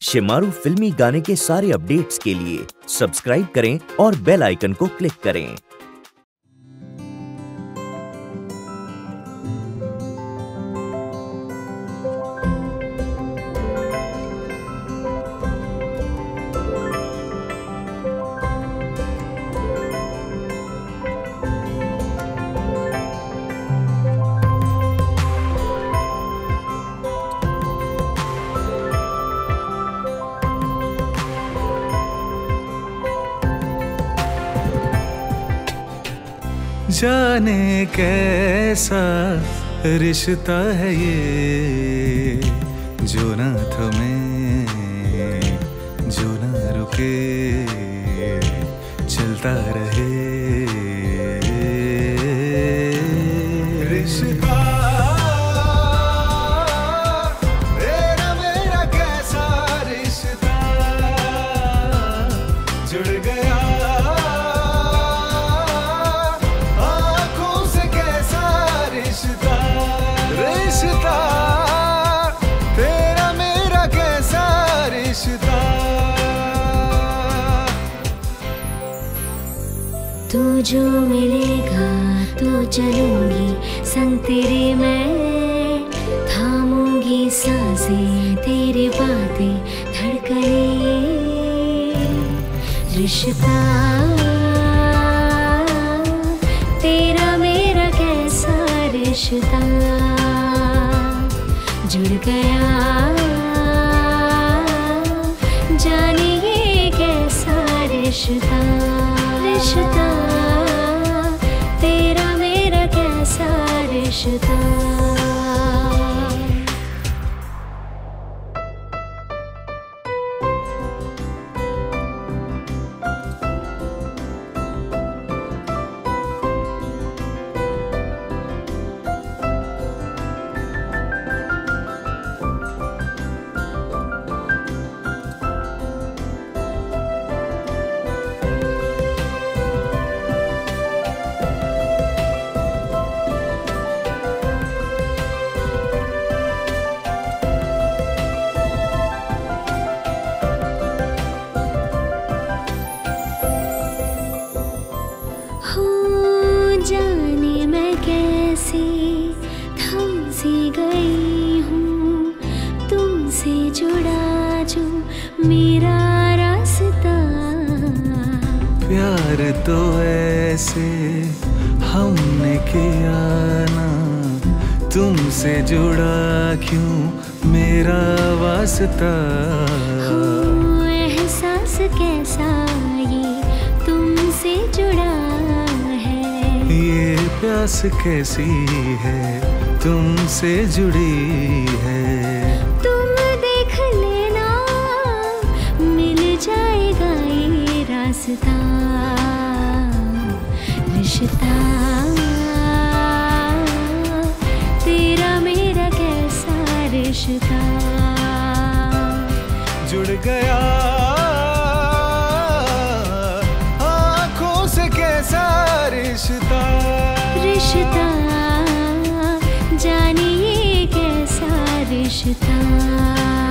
शिमारू फिल्मी गाने के सारे अपडेट्स के लिए सब्सक्राइब करें और बेल आइकन को क्लिक करें। जाने कैसा रिश्ता है ये, जो ना थमे जो ना रुके, चलता रहे रिश्ता। तेरा मेरा कैसा रिश्ता जुड़ गया, रिश्ता तेरा मेरा कैसा रिश्ता। तू जो मिलेगा तो चलूंगी संग तेरे, मैं थामूंगी सांसें तेरी बातें धड़कने। रिश्ता तेरा मेरा कैसा रिश्ता जुड़ गया, जाने ये कैसा रिश्ता। रिश्ता तेरा मेरा कैसा रिश्ता। जाने मैं कैसे थम सी गई हूँ, तुमसे जुड़ा जो मेरा रास्ता। प्यार तो ऐसे हमने किया ना, तुमसे जुड़ा क्यों मेरा वास्ता। एहसास कैसा ये तुमसे जुड़ा, ये प्यास कैसी है तुमसे जुड़ी है। तुम देख लेना मिल जाएगा ये रास्ता। रिश्ता तेरा मेरा कैसा रिश्ता जुड़ गया, आँखों से कैसा रिश्ता। रिश्ता जानिए कैसा रिश्ता।